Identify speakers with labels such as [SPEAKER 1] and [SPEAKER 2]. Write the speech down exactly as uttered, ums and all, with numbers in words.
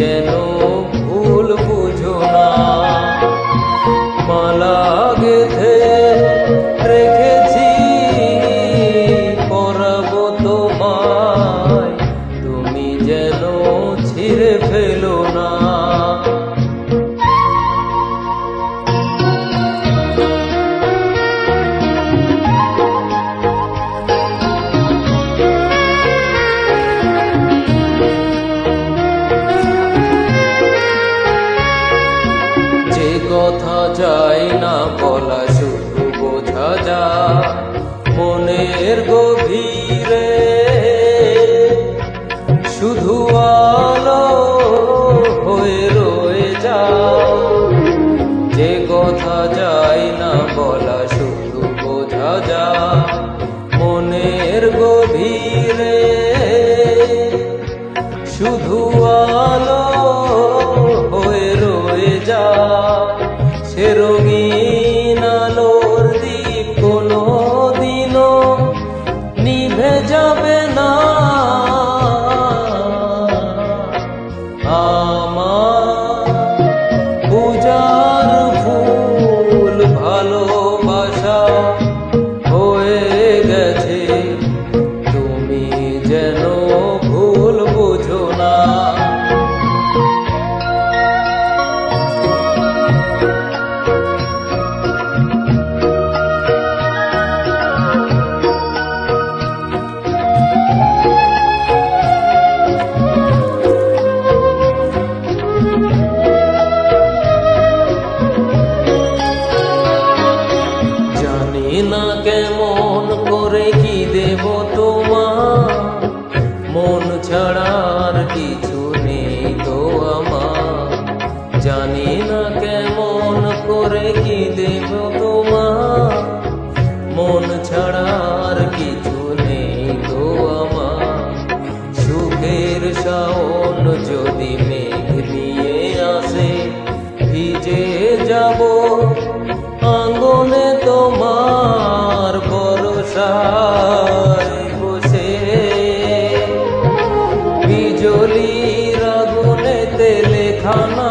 [SPEAKER 1] যেন ভুল বুঝো না। মালা গেঁথে রেখেছি পরাবো তোমায়, তুমি যেন ছিঁড়ে ফেলো না। কথা যায় না বলা, শুধু বোঝা যায় মনের গভীরে, শুধু আলো হয়ে রয়ে যায়। যে কথা যায় না বলা, শুধু বোঝা যায় মনের গভীরে, শুধু আলো হয়ে রয়ে যায়। সে রঙিন আলোর দ্বীপ কোনো দিনও নিভে যাবে না। আমার পূজার ফুল ভালোবাসা হয়ে গেছে, তুমি যেন ভুল বুঝো না। না কেমন করে কি দেব তোমার, মন ছাড়ার কিছু নেই তো আমার। জানি না কেমন করে কি দেব তোমার, মন ছাড়ার কিছু নেই তো আমার। সুখের শাওন যদি মেঘ নিয়ে আসে, ভিজে যাব আঙ্গনে তোমার বরসায় বসে। বিজলির আগুনেতে লেখা